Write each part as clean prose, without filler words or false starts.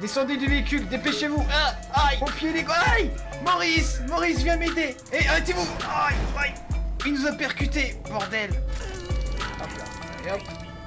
Descendez du véhicule, dépêchez-vous. Ah, aïe, mon pied les gars. Aïe, Maurice, viens m'aider. Et arrêtez-vous. Aïe, aïe. Il nous a percuté, bordel. Hop là, et hop.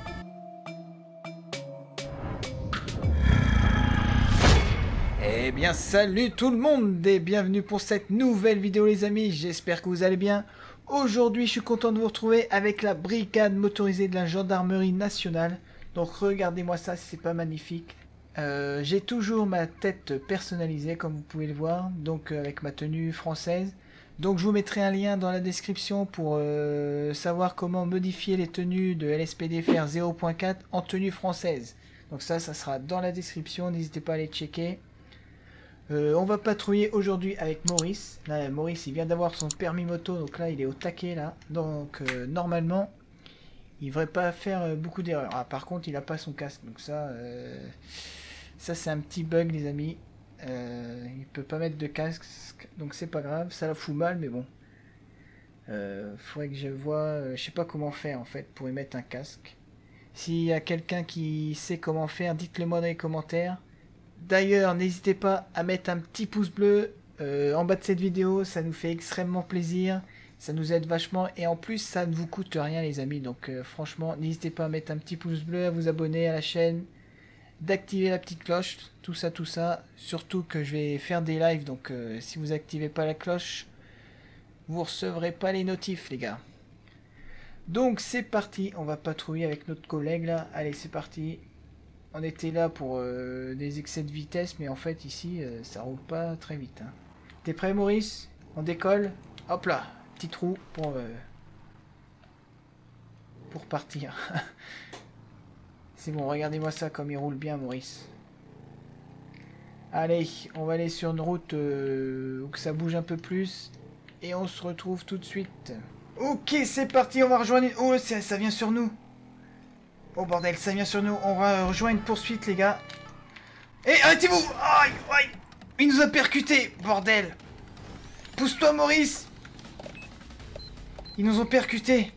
Eh bien salut tout le monde et bienvenue pour cette nouvelle vidéo les amis, j'espère que vous allez bien. Aujourd'hui je suis content de vous retrouver avec la brigade motorisée de la gendarmerie nationale. Donc regardez-moi ça, c'est pas magnifique. J'ai toujours ma tête personnalisée comme vous pouvez le voir, donc avec ma tenue française. Donc je vous mettrai un lien dans la description pour savoir comment modifier les tenues de LSPD FR 0.4 en tenue française. Donc ça sera dans la description, n'hésitez pas à aller checker. On va patrouiller aujourd'hui avec Maurice. Là, Maurice il vient d'avoir son permis moto, donc là il est au taquet là. Donc normalement il devrait pas faire beaucoup d'erreurs. Ah, par contre il a pas son casque, donc ça c'est un petit bug les amis. Il peut pas mettre de casque, donc c'est pas grave, ça la fout mal mais bon. Faudrait que je vois, je sais pas comment faire en fait pour y mettre un casque. S'il y a quelqu'un qui sait comment faire, dites-le moi dans les commentaires. D'ailleurs, n'hésitez pas à mettre un petit pouce bleu en bas de cette vidéo, ça nous fait extrêmement plaisir, ça nous aide vachement et en plus ça ne vous coûte rien les amis, donc franchement n'hésitez pas à mettre un petit pouce bleu, à vous abonner à la chaîne, d'activer la petite cloche, tout ça, surtout que je vais faire des lives, donc si vous activez pas la cloche, vous recevrez pas les notifs les gars. Donc c'est parti, on va patrouiller avec notre collègue là, allez c'est parti. On était là pour des excès de vitesse, mais en fait ici ça roule pas très vite. Hein. T'es prêt Maurice? On décolle? Hop là, petit trou pour partir. C'est bon, regardez-moi ça comme il roule bien Maurice. Allez, on va aller sur une route où que ça bouge un peu plus. Et on se retrouve tout de suite. Ok, c'est parti, on va rejoindre... Oh, ça vient sur nous. Oh bordel, ça vient sur nous, on va rejoindre une poursuite les gars. Et arrêtez-vous. Aïe, aïe. Il nous a percuté, bordel. Pousse-toi Maurice. Ils nous ont percuté.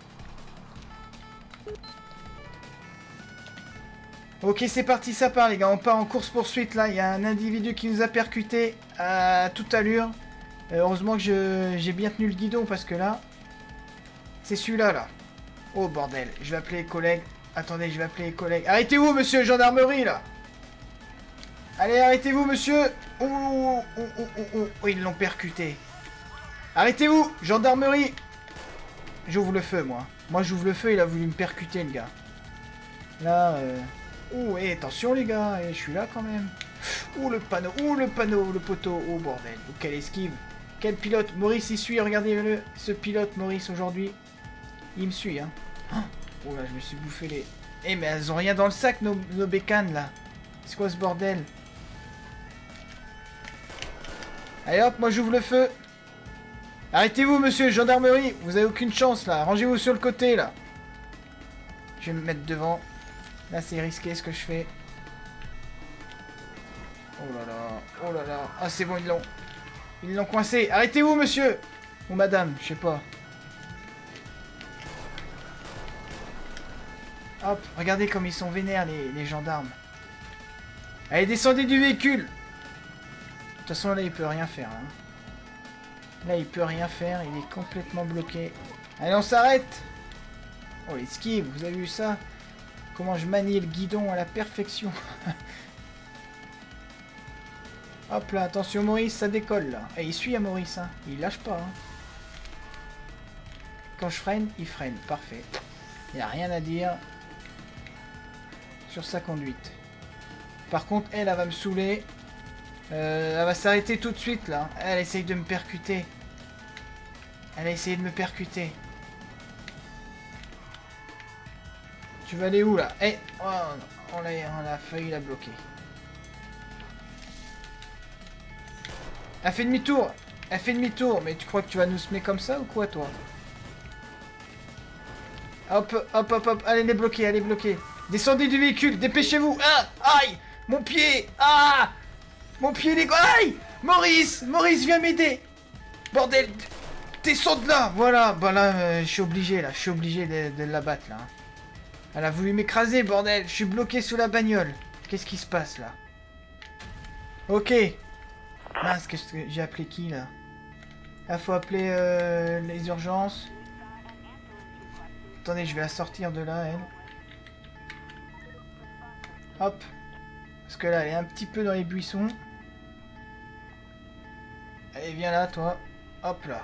Ok c'est parti, ça part les gars, on part en course poursuite là. Il y a un individu qui nous a percuté à toute allure. Heureusement que j'ai bien tenu le guidon parce que là, c'est celui-là là. Oh bordel, je vais appeler les collègues. Attendez, je vais appeler les collègues. Arrêtez-vous, monsieur, gendarmerie, là. Allez, arrêtez-vous, monsieur. Oh, ils l'ont percuté. Arrêtez-vous, gendarmerie. J'ouvre le feu, moi. Moi, j'ouvre le feu, il a voulu me percuter, le gars. Là, Oh, et attention, les gars. Je suis là, quand même. Oh, le panneau, le poteau. Oh, bordel. Oh, quelle esquive. Quel pilote. Maurice, il suit, regardez-le. Ce pilote, Maurice, aujourd'hui. Il me suit, hein. Oh là, je me suis bouffé les... Eh, mais elles ont rien dans le sac, nos bécanes, là. C'est quoi ce bordel? Allez, hop, moi j'ouvre le feu. Arrêtez-vous, monsieur, gendarmerie. Vous avez aucune chance, là. Rangez-vous sur le côté, là. Je vais me mettre devant. Là, c'est risqué, ce que je fais. Oh là là. Oh là là. Ah, c'est bon, ils l'ont coincé. Arrêtez-vous, monsieur. Ou madame, je sais pas. Hop, regardez comme ils sont vénères les gendarmes. Allez, descendez du véhicule. De toute façon, là, il peut rien faire. Hein. Là, il peut rien faire. Il est complètement bloqué. Allez, on s'arrête. Oh, l'esquive, vous avez vu ça? Comment je manie le guidon à la perfection. Hop là, attention Maurice, ça décolle là. Et il suit à Maurice, hein. Il lâche pas. Hein. Quand je freine, il freine. Parfait. Il n'y a rien à dire sur sa conduite. Par contre, elle va me saouler. Elle va s'arrêter tout de suite, là. Elle essaye de me percuter. Elle a essayé de me percuter. Tu vas aller où, là? Eh, oh, on a failli la bloquer. Elle fait demi-tour. Elle fait demi-tour. Mais tu crois que tu vas nous semer comme ça ou quoi, toi? Hop, hop, hop, hop. Allez, elle est bloquée, elle est bloquée. Descendez du véhicule, dépêchez-vous. Ah, aïe, mon pied. Ah, mon pied, les gars. Aïe, Maurice, viens m'aider. Bordel, descends de là. Voilà, bah là, je suis obligé, là. Je suis obligé de la battre, là. Elle a voulu m'écraser, bordel. Je suis bloqué sous la bagnole. Qu'est-ce qui se passe, là? Ok. Mince, qu'est-ce que j'ai appelé qui là? Ah, faut appeler les urgences. Attendez, je vais la sortir de là, elle. Hop. Parce que là, elle est un petit peu dans les buissons. Allez, viens là, toi. Hop là.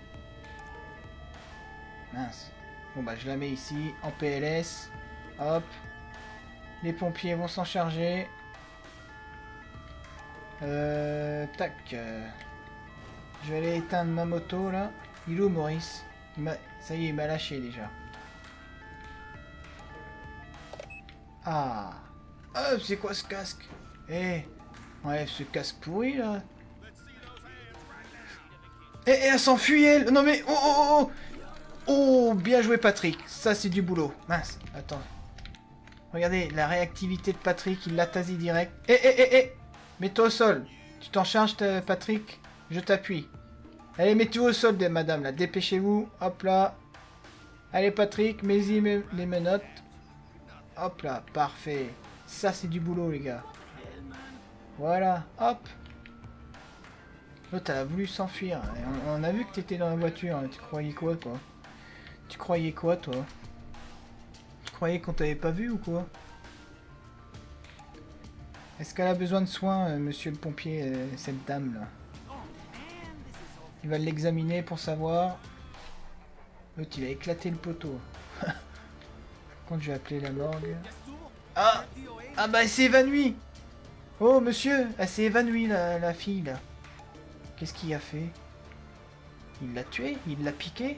Mince. Bon, bah, je la mets ici, en PLS. Hop. Les pompiers vont s'en charger. Tac. Je vais aller éteindre ma moto, là. Il est où, Maurice? Ça y est, il m'a lâché, déjà. Ah. Oh, c'est quoi ce casque? Eh, enlève ce casque pourri, là. Eh, elle s'enfuit, elle. Non, mais... Oh, oh, oh, oh. Oh, bien joué, Patrick. Ça, c'est du boulot. Mince, attends. Regardez, la réactivité de Patrick, il l'a tasé direct. Eh, eh, eh, eh. Mets-toi au sol. Tu t'en charges, Patrick? Je t'appuie. Allez, mettez-vous au sol, madame, là. Dépêchez-vous. Hop là. Allez, Patrick, mets-y les menottes. Hop là, parfait. Ça, c'est du boulot, les gars. Voilà, hop. L'autre, elle a voulu s'enfuir. On a vu que t'étais dans la voiture. Tu croyais quoi, toi? Tu croyais quoi, toi? Tu croyais qu'on t'avait pas vu ou quoi? Est-ce qu'elle a besoin de soins, monsieur le pompier, cette dame-là? Il va l'examiner pour savoir. L'autre, il a éclaté le poteau. Quand je vais appeler la morgue. Ah! Ah bah, elle s'est évanouie! Oh, monsieur! Elle s'est évanouie, la fille, là. Qu'est-ce qu'il a fait? Il l'a tué? Il l'a piqué?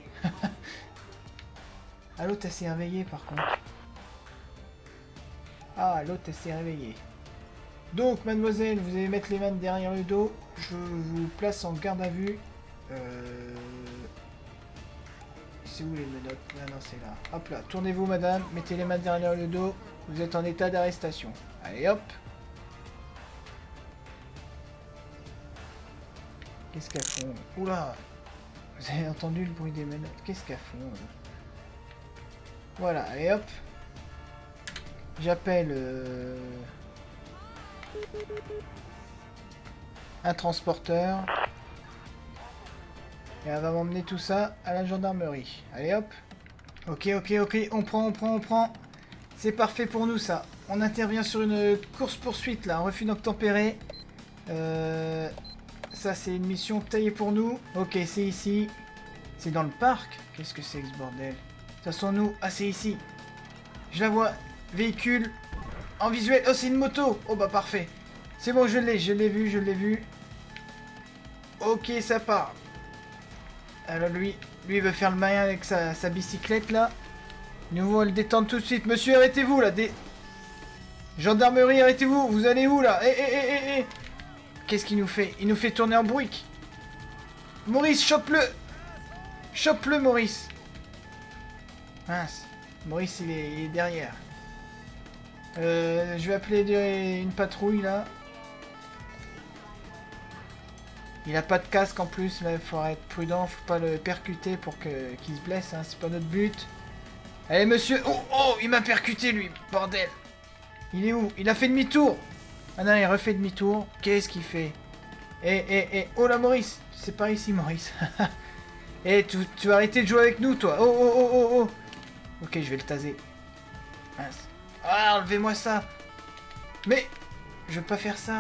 Ah, l'autre, elle s'est réveillée, par contre. Ah, l'autre, elle s'est réveillée. Donc, mademoiselle, vous allez mettre les mains derrière le dos. Je vous place en garde à vue. C'est où les menottes? Ah non, c'est là. Hop là, tournez-vous, madame. Mettez les mains derrière le dos. Vous êtes en état d'arrestation. Allez, hop. Qu'est-ce qu'elles font? Oula! Vous avez entendu le bruit des menottes? Qu'est-ce qu'elles font? Voilà, allez, hop. J'appelle... un transporteur. Et elle va m'emmener tout ça à la gendarmerie. Allez hop. Ok, ok, ok. On prend. C'est parfait pour nous ça. On intervient sur une course-poursuite là. Un refus d'obtempérer. Ça c'est une mission taillée pour nous. Ok, c'est ici. C'est dans le parc. Qu'est-ce que c'est que ce bordel? De toute façon nous... Ah, c'est ici. Je la vois. Véhicule. En visuel. Oh, c'est une moto. Oh bah parfait. C'est bon, je l'ai vu. Ok, ça part. Alors lui il veut faire le malin avec sa bicyclette là. Nous allons le détendre tout de suite. Monsieur, arrêtez-vous là. Gendarmerie, arrêtez-vous. Vous allez où là? Eh. Qu'est-ce qu'il nous fait? Il nous fait tourner en brique. Maurice, chope-le. Chope-le, Maurice. Mince. Maurice, il est derrière. Je vais appeler une patrouille là. Il a pas de casque en plus, là il faudra être prudent, faut pas le percuter pour qu'il se blesse, hein, c'est pas notre but. Allez monsieur, oh, il m'a percuté lui, bordel. Il est où? Il a fait demi-tour. Ah non, il refait demi-tour, qu'est-ce qu'il fait? Oh là Maurice, c'est par ici Maurice. Tu vas arrêter de jouer avec nous toi, oh. Ok, je vais le taser. Mince. Ah, enlevez-moi ça. Mais, je veux pas faire ça.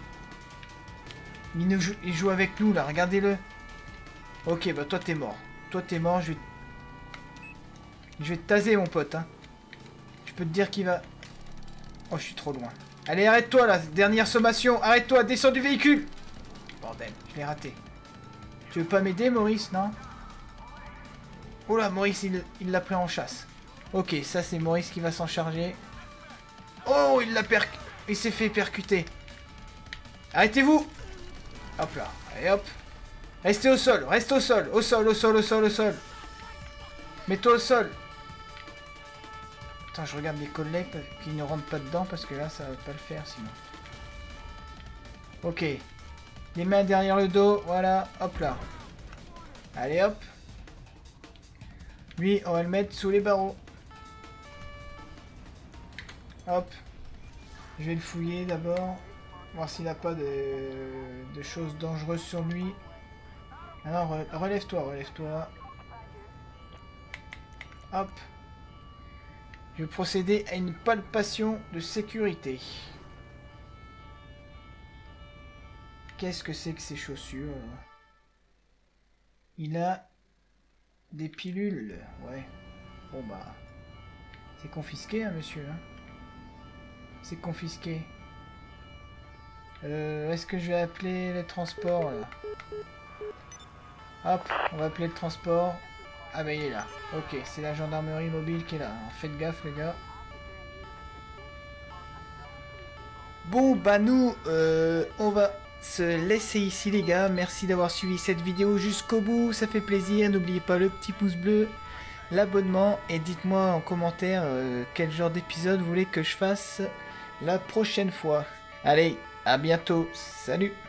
Il joue avec nous là, regardez-le. Ok, bah toi t'es mort. Je vais te taser mon pote. Hein. Je peux te dire qu'il va... Oh, je suis trop loin. Allez, arrête-toi là, dernière sommation. Arrête-toi, descends du véhicule. Bordel, je l'ai raté. Tu veux pas m'aider Maurice, non? Oh là, Maurice, il l'a pris en chasse. Ok, ça c'est Maurice qui va s'en charger. Oh, il s'est fait percuter. Arrêtez-vous. Hop là, allez hop. Restez au sol, reste au sol. Au sol. Mets-toi au sol. Attends, je regarde les collègues qui ne rentrent pas dedans parce que là, ça va pas le faire sinon. Ok. Les mains derrière le dos, voilà, hop là. Allez hop. Lui, on va le mettre sous les barreaux. Hop. Je vais le fouiller d'abord. Voir s'il n'a pas de choses dangereuses sur lui. Alors, relève-toi, relève-toi. Hop. Je vais procéder à une palpation de sécurité. Qu'est-ce que c'est que ces chaussures? Il a des pilules. Ouais. Bon bah... c'est confisqué, hein, monsieur. Hein. C'est confisqué. Est-ce que je vais appeler le transport, là? Hop, on va appeler le transport. Ah bah il est là. Ok, c'est la gendarmerie mobile qui est là. Faites gaffe, les gars. Bon, bah nous, on va se laisser ici, les gars. Merci d'avoir suivi cette vidéo jusqu'au bout. Ça fait plaisir. N'oubliez pas le petit pouce bleu, l'abonnement. Et dites-moi en commentaire quel genre d'épisode vous voulez que je fasse la prochaine fois. Allez, à bientôt. Salut!